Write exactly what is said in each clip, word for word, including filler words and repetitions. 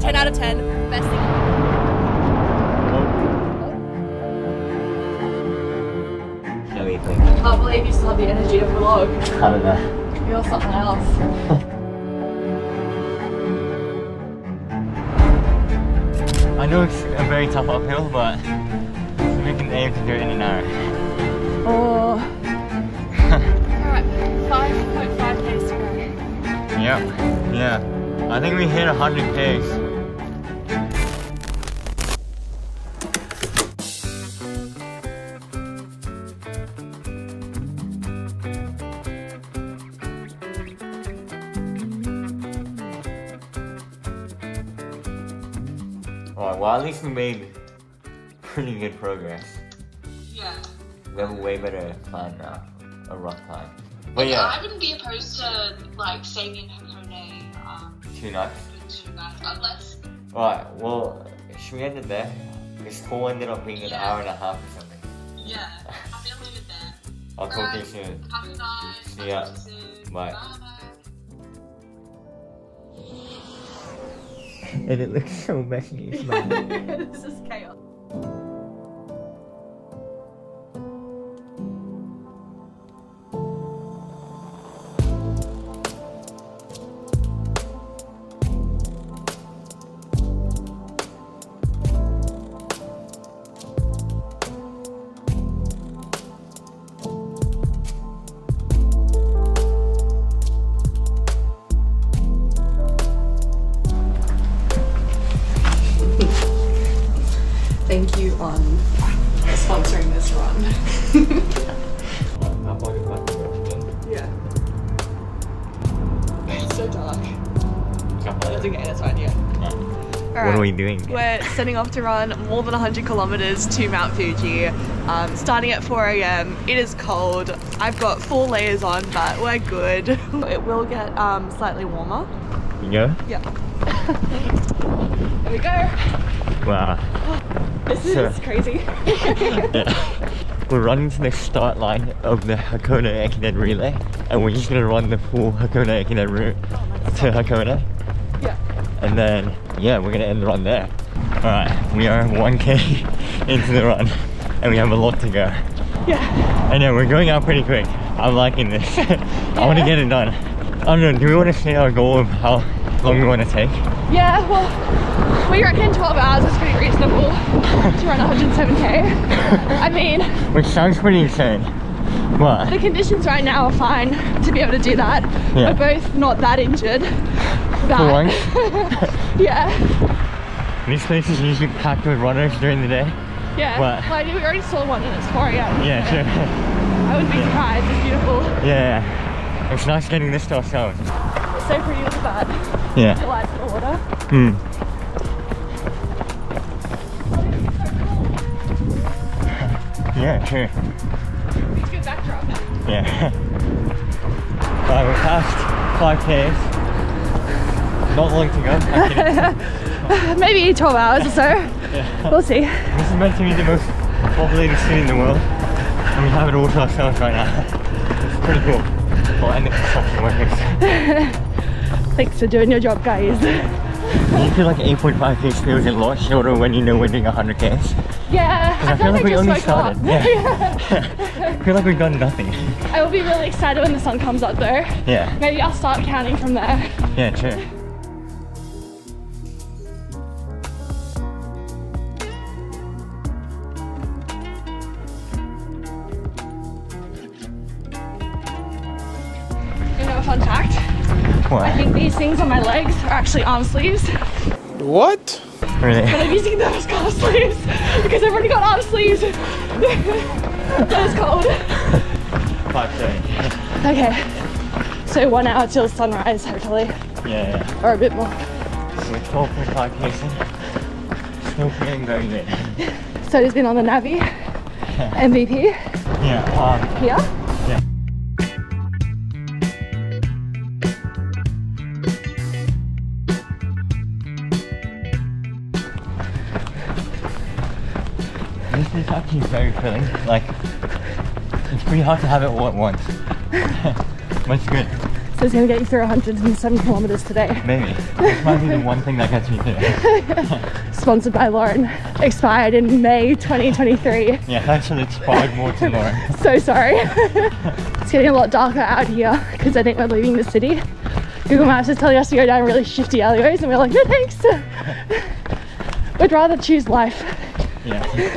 ten out of ten. Best thing. What do you think? I can't believe you still have the energy to vlog. I don't know. You're something else. I know it's a very tough uphill, but we can aim to do it in an hour. Oh. Alright, five point five Ks to go. Yep, yeah. I think we hit one hundred Ks. Alright, well at least we made pretty good progress. Yeah. We have a way better plan now. A rough time. But But yeah. I wouldn't be opposed to like staying in Hakone um, Two nights. for two nights, unless Alright, well, should we end it there? This call ended up being an Yeah. hour and a half or something. yeah, I'm gonna leave it there. I'll talk to you Alright. soon. Have a good night. See ya. Talk to you soon. Bye. Bye. And it looks so messy. It's not. This is chaos. Thank you on sponsoring this run. Yeah. It's so dark. That's okay, that's fine, yeah. What are we doing? We're setting off to run more than one hundred kilometers to Mount Fuji. Um, starting at four A M It is cold. I've got four layers on, but we're good. It will get um, slightly warmer. You go? Yeah. There we go. Wow. This is So- crazy. Yeah. We're running to the start line of the Hakone Ekiden relay, and we're just gonna run the full Hakone Ekiden route to Hakone, Yeah. and then yeah, we're gonna end the run there. Alright, we are one K into the run, and we have a lot to go. Yeah. I know, we're going out pretty quick. I'm liking this. I want to get it done. I don't know, do we want to say our goal of how long we want to take? Yeah, well, we reckon twelve hours is pretty reasonable to run one hundred seven K. I mean, Which sounds pretty insane. What? the conditions right now are fine to be able to do that. Yeah. We're both not that injured. That. For once? Yeah. This place is usually packed with runners during the day. Yeah. What? Well, I mean, we already saw one and it's four A M Yeah, sure. I wouldn't be surprised. It's beautiful. Yeah, it's nice getting this to ourselves. It's so pretty. Look at that. Yeah. The lights in the water. Hmm. Yeah, true. It's a good backdrop. Yeah. Alright, we're past five Ks. Not long to go. I'm kidding. Maybe twelve hours or so. Yeah. We'll see. This is meant to be the most populated city in the world, and we have it all to ourselves right now. It's pretty cool. We'll end the construction workers. Thanks for doing your job, guys. You feel like eight point five Ks feels a lot shorter when you know we're doing one hundred Ks. Yeah, I, feel like we only started. Yeah. Yeah. I feel like we've done nothing. I will be really excited when the sun comes up though. Yeah. Maybe I'll start counting from there. Yeah, true. You know a fun fact? What? I think these things on my legs are actually arm sleeves. What? Really? But I'm using them as calf sleeves because I've already got arm sleeves. That is cold. five thirty. Okay. So one hour till sunrise, hopefully. Yeah, yeah. Or a bit more. We're twelve point five Ks in. Still feeling very good. So he's been on the Navi. M V P. Yeah, um, Here. yeah. This is actually very filling. Like, it's pretty hard to have it all at once. But it's good. So it's gonna get you through one hundred seven kilometers today. Maybe. This might be the one thing that gets me through. Sponsored by Lauren. Expired in May twenty twenty-three. Yeah, thanks for the expired more to Lauren. So sorry. It's getting a lot darker out here because I think we're leaving the city. Google Maps is telling us to go down really shifty alleyways and we're like, no thanks. We'd rather choose life. Yeah.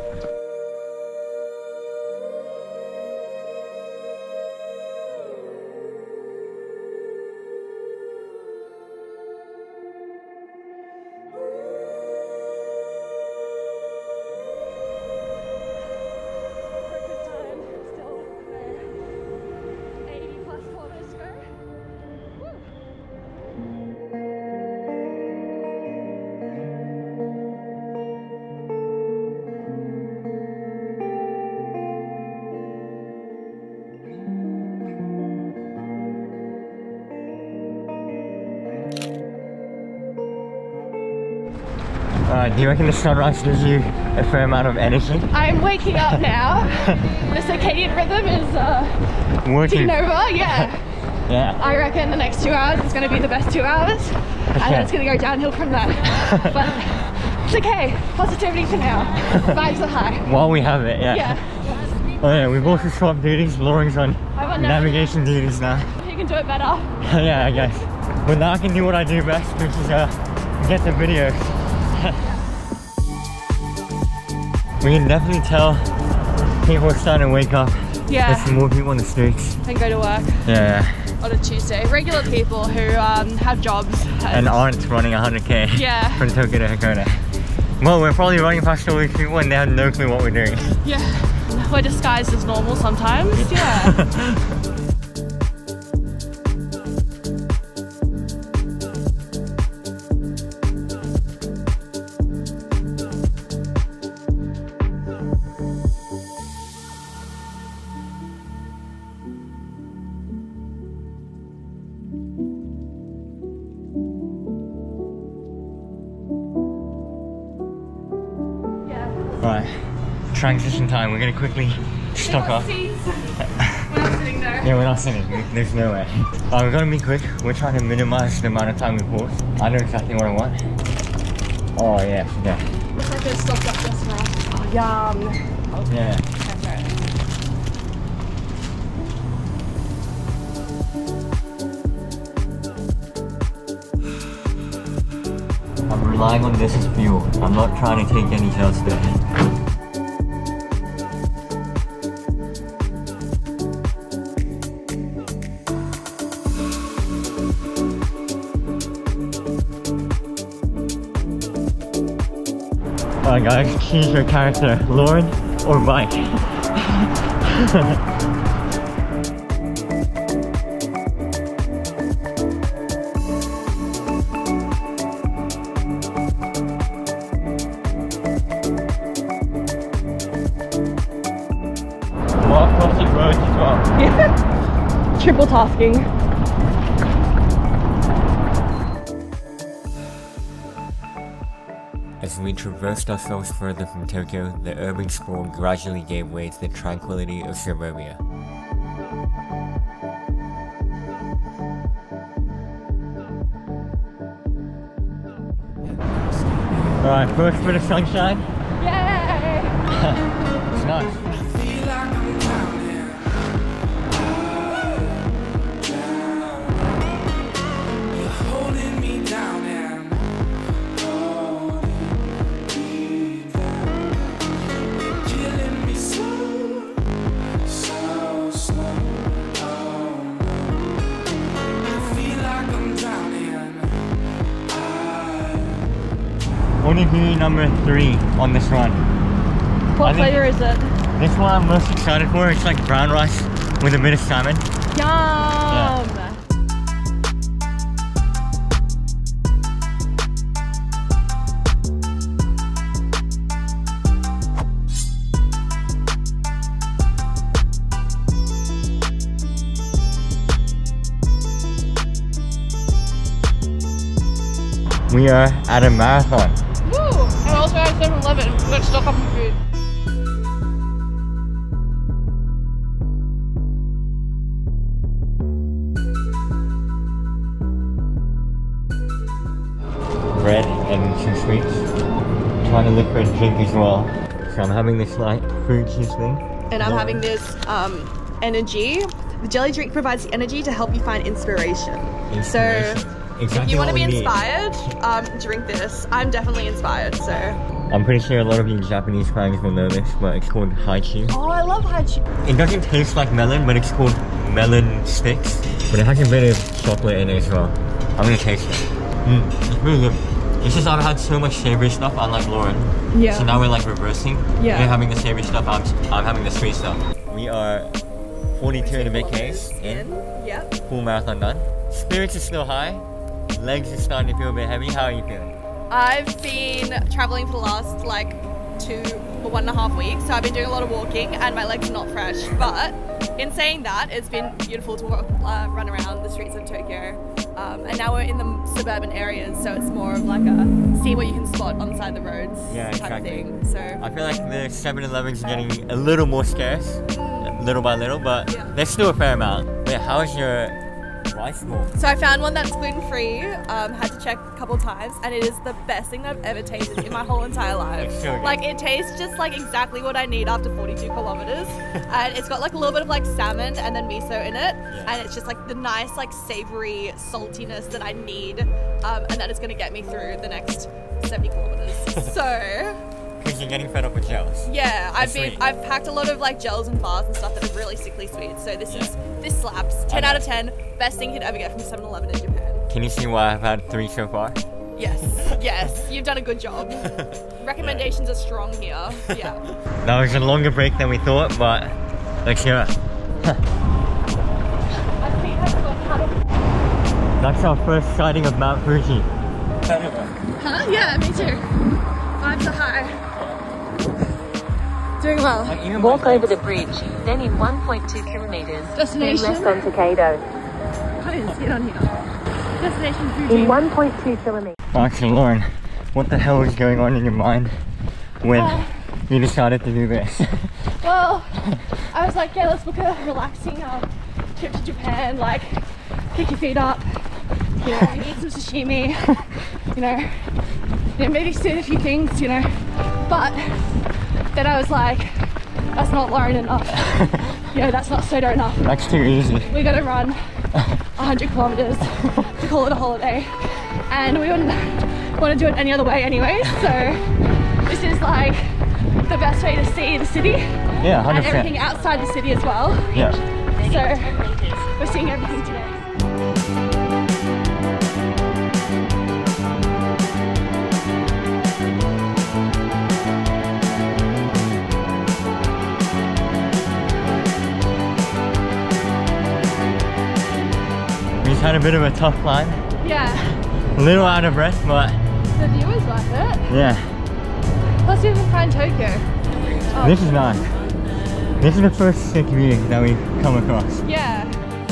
Uh, do you reckon the sunrise gives you a fair amount of energy? I'm waking up now. The circadian rhythm is uh, Working. taking over, yeah. Yeah. I reckon the next two hours is going to be the best two hours. And then it's going to go downhill from there. But it's okay. Positivity for now. Vibes are high. While we have it, yeah. Yeah. Oh yeah, we've also swapped duties. Lauren's on I'm on navigation duties now. You can do it better. Yeah, I guess. But now I can do what I do best, which is uh, get the videos. We can definitely tell people are starting to wake up. Yeah. There's some more people on the streets. And go to work Yeah. on a Tuesday. Regular people who um, have jobs. And aren't running one hundred K Yeah. from Tokyo to Hakone. Well, we're probably running past all these people and they have no clue what we're doing. Yeah. We're disguised as normal sometimes. Yeah. Right, transition time. We're gonna quickly stock up. We're not sitting there. Yeah, we're not sitting. There's no way. Uh, we're gonna be quick. We're trying to minimize the amount of time we pause. I know exactly what I want. Oh yeah, yeah. Looks like there's stocked up just for us. Oh, yum. Yeah. Okay. I'm relying on this as fuel. I'm not trying to take any shots there. Alright guys, choose your character, Lauren or Mike. While crossing roads as well. Yeah. Triple tasking. As we traversed ourselves further from Tokyo, the urban sprawl gradually gave way to the tranquility of suburbia. Alright, first bit of sunshine. Yay! It's nice. Onigiri number three on this run. What flavor is it? This one I'm most excited for. It's like brown rice with a bit of salmon. Yum! Yeah. We are at a marathon. Woo! And also at seven eleven, we got stock up on food. bread and some sweets. Trying to look for a drink as well. So I'm having this like fruit juice thing. And I'm having this um, energy. The jelly drink provides the energy to help you find inspiration. Inspiration. So exactly if you want to what be we need. inspired, um, drink this. I'm definitely inspired, so. I'm pretty sure a lot of you Japanese fans will know this, but it's called Haichu. Oh, I love Haichu. It doesn't taste like melon, but it's called melon sticks. But it has a bit of chocolate in it as well. I'm gonna taste it. Mm, it's really good. It's just I've had so much savory stuff, unlike Lauren. Yeah. So now we're like reversing. Yeah. We're having the savory stuff, I'm, I'm having the sweet stuff. We are forty-two and a bit Ks in. Yep. Full marathon done. Spirits are still high. Legs are starting to feel a bit heavy. How are you feeling? I've been traveling for the last like two or one and a half weeks, so I've been doing a lot of walking and my legs are not fresh. But in saying that, it's been beautiful to walk, uh, run around the streets of Tokyo. Um, and now we're in the suburban areas, so it's more of like a see what you can spot on the side of the roads Yeah, type exactly. of thing. So I feel like the seven elevens are getting a little more scarce, little by little, but Yeah. there's still a fair amount. Wait, how is your rice bowl? So I found one that's gluten-free, um, had to check a couple times, and it is the best thing that I've ever tasted in my whole entire life. It's so good. Like, it tastes just like exactly what I need after forty-two kilometers. And it's got like a little bit of like salmon and then miso in it. And it's just like the nice like savory saltiness that I need. Um, and that is gonna get me through the next seventy kilometers. So, Because you're getting fed up with gels. yeah, I've been, sweet. I've packed a lot of like gels and bars and stuff that are really sickly sweet. So this is, Yeah. this slaps. ten I out know. of ten. Best thing you'd ever get from seven eleven in Japan. Can you see why I've had three so far? Yes, yes, you've done a good job. Recommendations are strong here. Yeah. That was a longer break than we thought, but let's hear it. That's our first sighting of Mount Fuji. Huh? Yeah, me too. Vibes are high. Doing well. Walk over the bridge, then in one point two kilometers, then Destination? left on Takado. I didn't see it on here. Destination Fuji. In one point two kilometers. Actually, Lauren, what the hell was going on in your mind when Uh. you decided to do this? Well, I was like, yeah, let's book a relaxing um, trip to Japan. Like, kick your feet up, you know, eat some sashimi, you know, yeah, maybe sit a few things, you know. But then I was like, that's not Lauren enough. You know, that's not Soda enough. That's too easy. We gotta run one hundred kilometers to call it a holiday. And we wouldn't want to do it any other way anyway. So this is like the best way to see the city. Yeah, one hundred And percent. everything outside the city as well. Yeah. So we're seeing everything today. We just had a bit of a tough climb. Yeah, A little out of breath, but the view is worth it. yeah. Plus we can find Tokyo. Oh, This is nice. This is the first sick view that we've come across. yeah.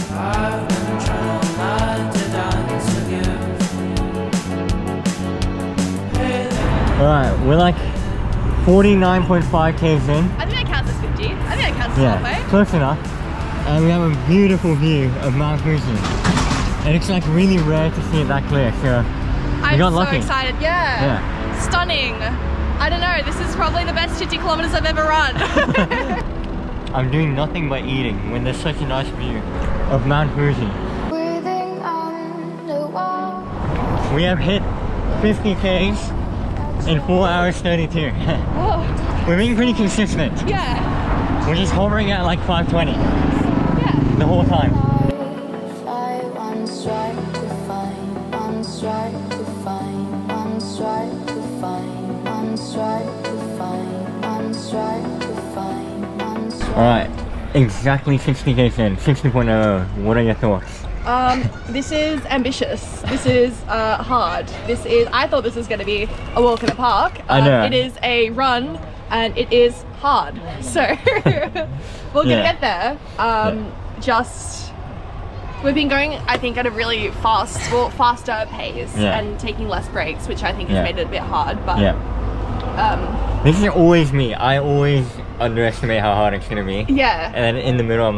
Alright, we're like forty-nine point five k's in. I think that counts as fifty. I think that counts as Yeah, halfway. close enough. And we have a beautiful view of Mount Fuji. And it's like really rare to see it that clear, so I'm got so lucky. excited. Yeah. yeah. Stunning. I don't know, this is probably the best fifty kilometers I've ever run. I'm doing nothing but eating when there's such a nice view of Mount Fuji. Breathing underwater. We have hit fifty k's in four hours thirty-two. Oh, We're being pretty consistent. yeah. We're just hovering at like five twenty Yeah. the whole time. Fly one strike to find, one strike to find, one strike to find, one strike to find, one strike to find, one strike. Alright, exactly sixty k's in, sixty point oh. What are your thoughts? Um, this is ambitious. This is uh, hard. This is, I thought this was going to be a walk in the park. I Um, know. It is a run and it is hard. So we're going to Yeah. get there. Um, Just, we've been going, I think, at a really fast, well, faster pace Yeah. and taking less breaks, which I think has Yeah. made it a bit hard. But Yeah. um, This is always me. I always underestimate how hard it's gonna be. yeah. And then in the middle I'm like,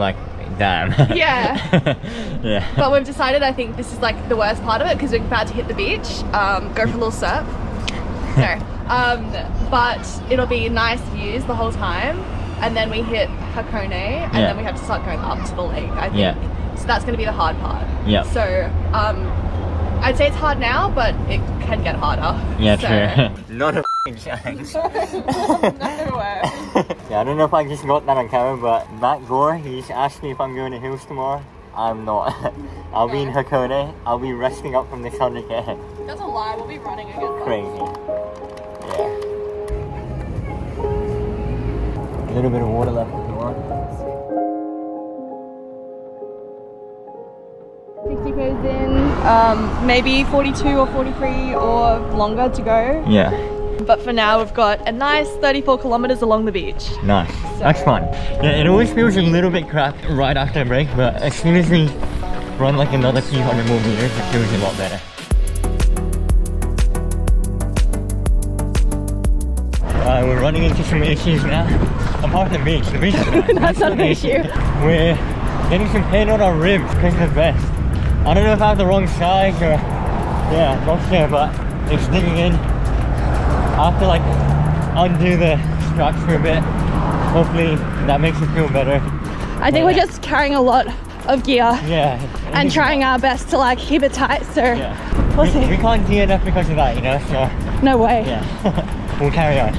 damn. Yeah. Yeah. But we've decided, I think this is like the worst part of it because we're about to hit the beach, um, go for a little surf. No. Um, but it'll be nice views the whole time, and then we hit Hakone, and Yeah. then we have to start going up to the lake, I think. Yeah. So that's going to be the hard part. Yeah. So um, I'd say it's hard now, but it can get harder. Yeah, so. true. Not a f***ing chance. No way. Yeah, I don't know if I just got that on camera, but Matt Gore, he's asked me if I'm going to Hills tomorrow. I'm not. I'll be in Hakone. I'll be resting up from this one hundred K. That's a lie, we'll be running again. Crazy. Yeah. A little bit of water left if you want. sixty K's in, um, maybe forty-two or forty-three or longer to go. Yeah. But for now we've got a nice thirty-four kilometers along the beach. Nice. That's fun. Yeah, it always feels a little bit crap right after a break, but as soon as we run like another few hundred more meters, it feels a lot better. Uh, we're running into some issues now. Apart from the beach, the beach is nice. That's not an issue. We're getting some pain on our ribs because of the vest. I don't know if I have the wrong size or... Yeah, not sure, but it's digging in. I have to like undo the straps for a bit. Hopefully that makes it feel better. I think But, we're just carrying a lot of gear Yeah. and trying our best to like keep it tight, so Yeah. we'll We, see. we can't D N F because of that, you know, so... No way. Yeah. We'll carry on.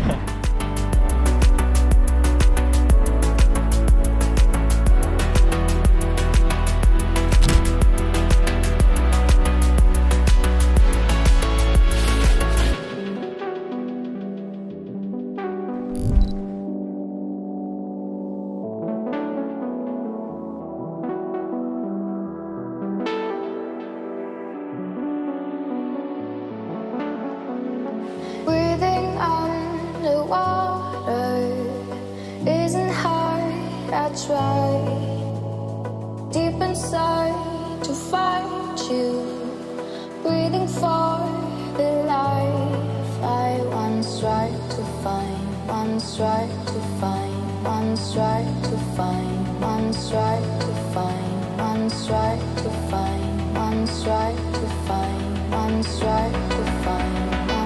Breathing underwater isn't hard. I try deep inside to find you. Breathing for the life I once tried to find. Once tried to find. Once tried to find. Once tried to find. Once tried to find. Once tried to find. Once tried to find.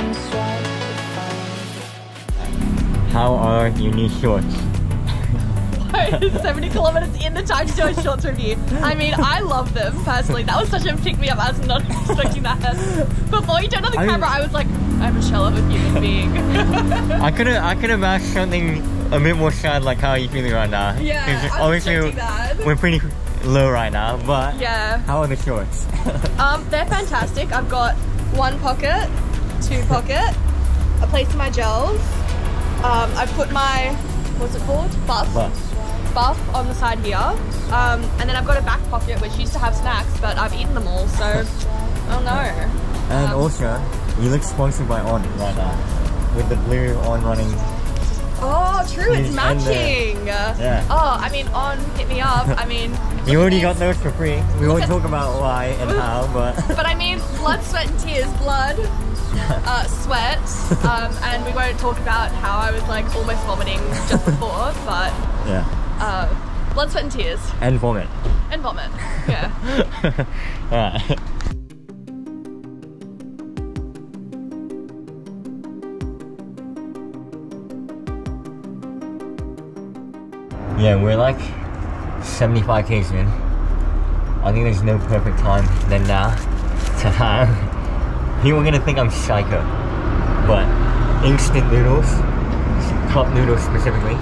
How are your new shorts? seventy kilometers in the time to do a shorts review. I mean, I love them personally. That was such a pick me up. I was not expecting that. Before you turned on the I mean- camera, I was like, I'm a shell of a human being. I could have I could have asked something a bit more sad, like how are you feeling right now? Yeah, 'Cause I was obviously expecting that. we're pretty low right now, but Yeah. how are the shorts? Um, they're fantastic. I've got one pocket, two pocket, a place for my gels. Um, I put my, what's it called? Buff. But Buff on the side here. Um, and then I've got a back pocket which used to have snacks, but I've eaten them all, so I don't know. and Um, also you look sponsored by On right now with the blue On running. Oh, true, it's He's in there. matching. Yeah. Oh, I mean, on, hit me up. I mean, You already got those for free. We won't talk about why and how, but but I mean, blood, sweat, and tears. Blood, uh, sweat, um, and we won't talk about how I was like almost vomiting just before, but yeah, uh, blood, sweat, and tears, and vomit. and vomit. Yeah. Alright. Yeah, we're like seventy-five K's in. I think there's no perfect time than now to have. People are gonna think I'm psycho, but instant noodles, cup noodles specifically.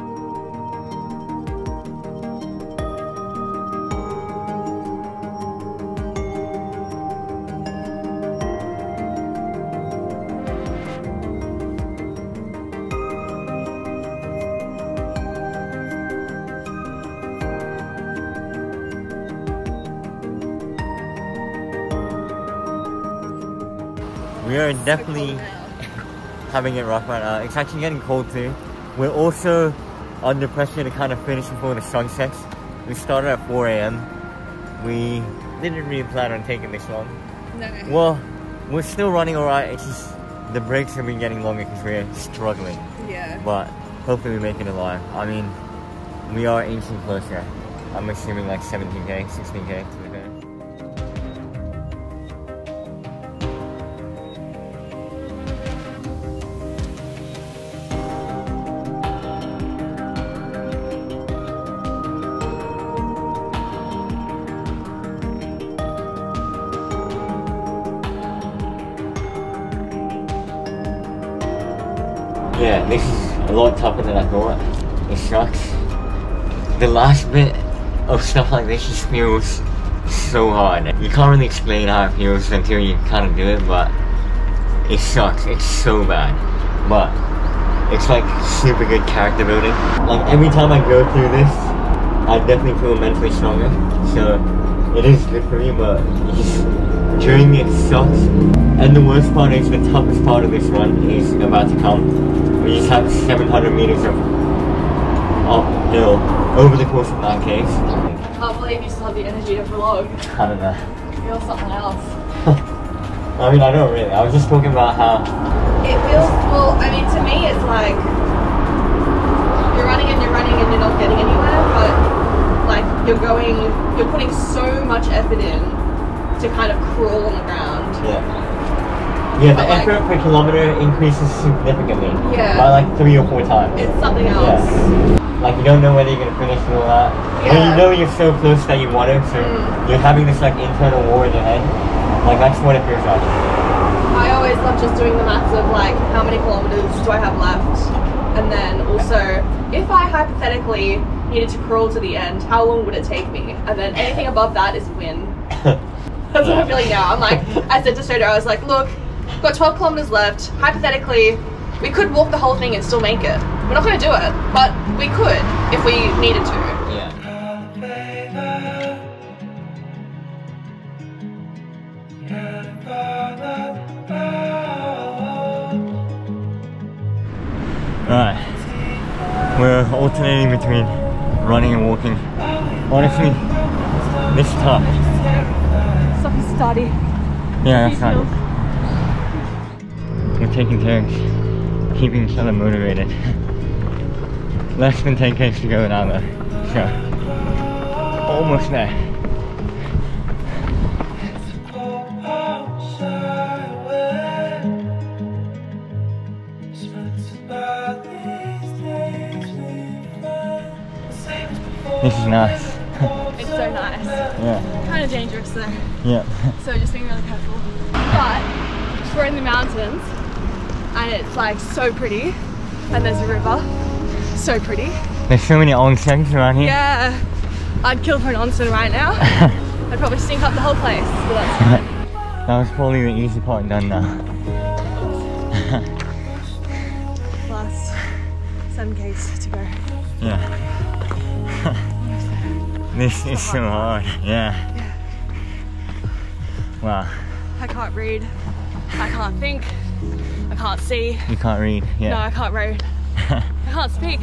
We are definitely having it rough right now. It's actually getting cold too. We're also under pressure to kind of finish before the sun sets. We started at four A M We didn't really plan on taking this long. No. Well, we're still running alright. It's just the breaks have been getting longer because we're struggling. Yeah. But hopefully we make it alive. I mean, we are inching closer. I'm assuming like seventeen K, sixteen K to be fair. Yeah, this is a lot tougher than I thought. It sucks. The last bit of stuff like this just feels so hard. You can't really explain how it feels until you kind of do it, but it sucks. It's so bad. But it's like super good character building. Like every time I go through this, I definitely feel mentally stronger. So it is good for me, but just during it sucks. And the worst part is the toughest part of this run is about to come. We just have seven hundred meters of uphill over the course of nine Ks. I can't believe you still have the energy to vlog. I don't know. You're something else. I mean, I don't really. I was just talking about how... It feels, well, I mean, to me it's like, you're running and you're running and you're not getting anywhere, but like, you're going, you're putting so much effort in to kind of crawl on the ground. Yeah. Yeah, the But, like, effort per kilometer increases significantly. Yeah. By like three or four times. It's something else. Yeah. Like you don't know whether you're gonna finish and all that. But Yeah. you know you're so close that you want to, so Mm. you're having this like internal war in your head. Like that's what it feels like. I always love just doing the maths of like, how many kilometers do I have left? And then also, if I hypothetically needed to crawl to the end, how long would it take me? And then anything above that is a win. That's what I'm feeling now. I'm like, I said to Soda, I was like, look, we've got twelve kilometers left. Hypothetically, we could walk the whole thing and still make it. We're not going to do it, but we could if we needed to. Yeah. Alright. We're alternating between running and walking. Honestly, this is tough. Stop and study. Yeah, that's fine. We're taking turns, keeping each other motivated. Less than ten Ks to go now though, so almost there. This is nice. It's so nice. Yeah. Kind of dangerous though. Yeah. So just being really careful. But we're in the mountains and it's like so pretty. And there's a river. So pretty. There's so many onsens around here. Yeah. I'd kill for an onsen right now. I'd probably stink up the whole place, but that's fine. That was probably the easy part done now. Last seven Ks to go. Yeah. This is so hard. Yeah. Yeah. Wow. I can't read. I can't think. I can't see. You can't read. Yeah. No, I can't read. I can't speak.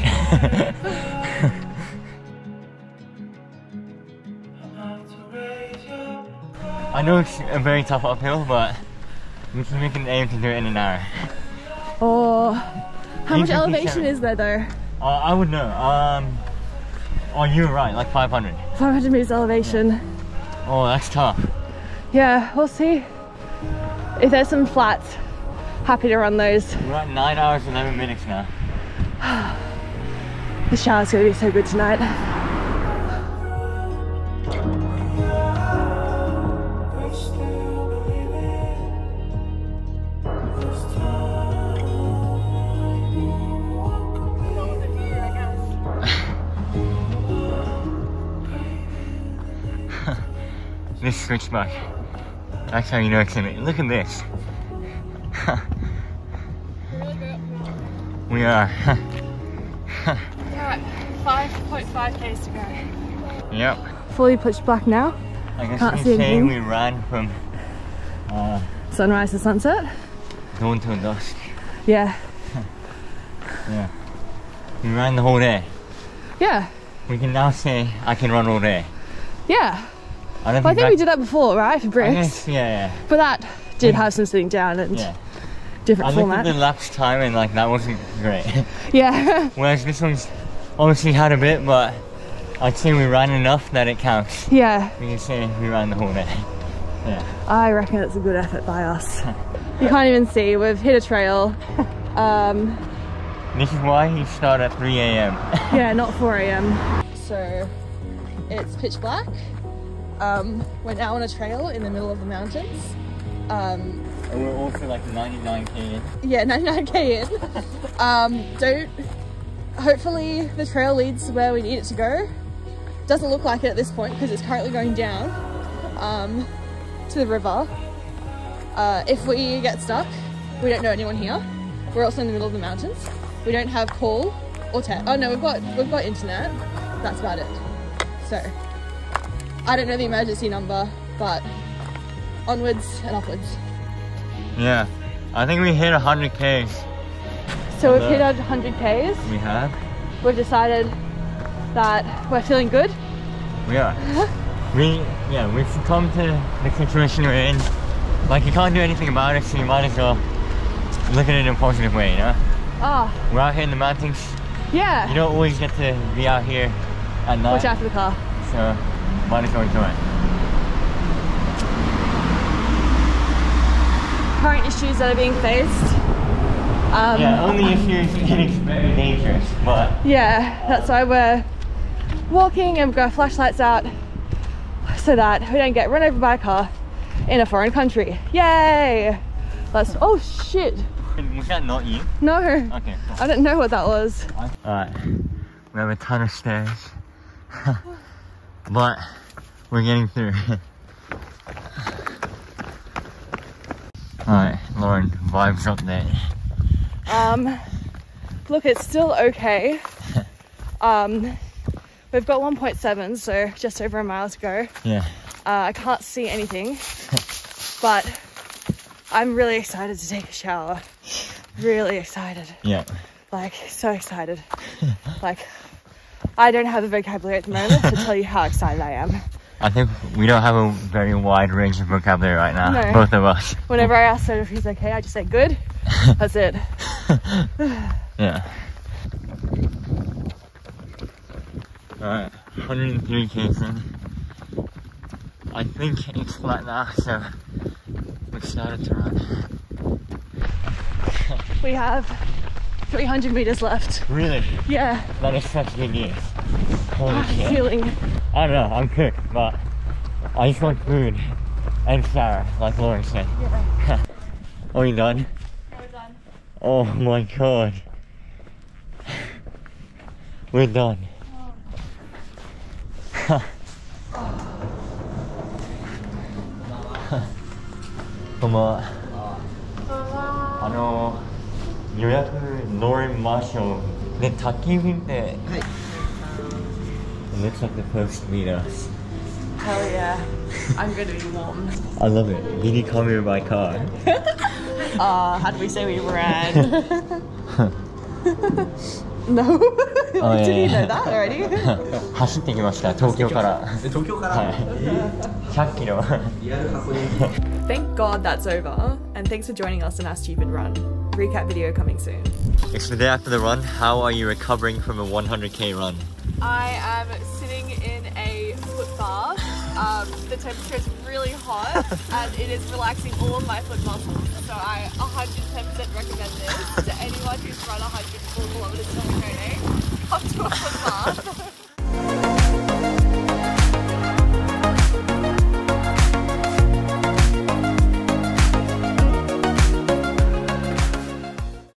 I know it's a very tough uphill, but we can make an aim to do it in an hour. Oh, how You much can keep elevation seven. is there though? Uh, I would know. Um, oh, you were right, like five hundred. five hundred meters elevation. Oh, that's tough. Yeah, we'll see. If there's some flats, happy to run those. We're at nine hours, eleven minutes now. The shower's gonna be so good tonight. This switchback. That's how you know it's in it. Look at this. We are. Alright, five point five Ks to go. Yep. Fully pitch black now. I guess Can't you see could say anything. we ran from uh, Sunrise to sunset. dawn till dusk. Yeah. Yeah. We ran the whole day. Yeah. We can now say I can run all day. Yeah. I don't Well, I think that, we did that before, right? For I bricks. guess, yeah, But that did have some sitting down and yeah. Yeah. different I looked format. at the lapse time and like that wasn't great. Yeah. Whereas this one's obviously had a bit, but I'd say we ran enough that it counts. Yeah, We can say we ran the whole day. Yeah. I reckon it's a good effort by us. You can't even see, we've hit a trail. Um, This is why he started at three A M yeah, not four A M So it's pitch black. Um, we're now on a trail in the middle of the mountains. Um, And we're also like ninety-nine K in. yeah, ninety-nine K in. Um, don't, hopefully the trail leads where we need it to go. Doesn't look like it at this point because it's currently going down um, to the river. Uh, if we get stuck, we don't know anyone here. We're also in the middle of the mountains. We don't have call or text. Oh no, we've got we've got internet. That's about it. So I don't know the emergency number, but onwards and upwards. Yeah. I think we hit one hundred Ks. So we've Hello. hit our one hundred Ks. We have. We've decided that we're feeling good. We are. we, yeah, we've come to the situation we're in. Like, you can't do anything about it, so you might as well look at it in a positive way, you know? Ah, We're out here in the mountains. yeah. You don't always get to be out here at night. Watch out for the car. So, might as well enjoy it. Current issues that are being faced. Um, Yeah, only issues getting very dangerous, but Yeah, that's why we're walking and we've got flashlights out so that we don't get run over by a car in a foreign country. Yay! Let's, oh shit. was that not you? No, Okay, cool. I didn't know what that was. Alright, we have a ton of stairs, but we're getting through. Alright, Lauren, vibes update. Um, look, it's still okay. Um, we've got one point seven, so just over a mile to go. Yeah. Uh, I can't see anything, but I'm really excited to take a shower. Really excited. Yeah. Like, so excited. Like, I don't have the vocabulary at the moment to tell you how excited I am. I think we don't have a very wide range of vocabulary right now, No. both of us. Whenever I ask Soda if he's okay, I just say good. That's it. Yeah. Alright, one hundred three Ks in. I think it's flat now, so we've started to run. We have three hundred meters left. Really? Yeah, That is such good news. Holy I'm shit. feeling. I don't know, I'm cooked, but I just want food and shower, like Lauren said. Yeah. Are you done? We're done. Oh my god. We're done. 고마워. あの予約乗りましょう。で、焚き火って。It looks like the post meet us. Hell yeah. I'm gonna be warm. I love it. Did you come here by car? Uh, how do we say we ran? No? Oh, Did you yeah. know that already? 走ってきました、東京から。 東京から、 はい。ひゃっキロ。 Thank God that's over, and thanks for joining us on our stupid run. Recap video coming soon. It's the day after the run. How are you recovering from a one hundred K run? I am sitting in a foot bath. Um, the temperature is really hot and it is relaxing all of my foot muscles. So I one hundred ten percent recommend this to anyone who's run one hundred four kilometers in a day. Come to a foot bath